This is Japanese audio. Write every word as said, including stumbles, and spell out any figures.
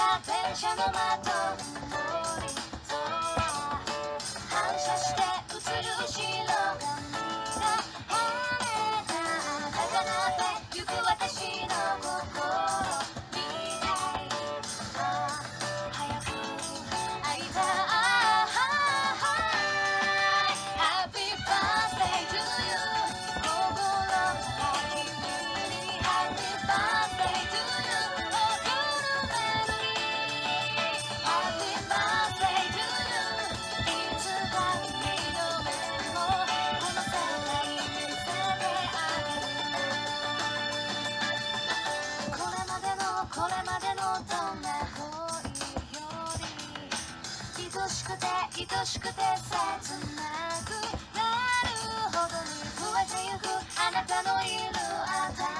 た電車の窓通り空反射して映る後ろ髪が晴れた高鳴ってゆく私の心みたい早く会いたい Happy birthday to you 心が君に Happy birthday to you 贈るメロディー Happy birthday to you いつか君の目もこの世界に見せてあげるこれまでのこれまでのどんな恋より愛しくて愛しくて切なくなるほどに増えてゆくあなたのいるあた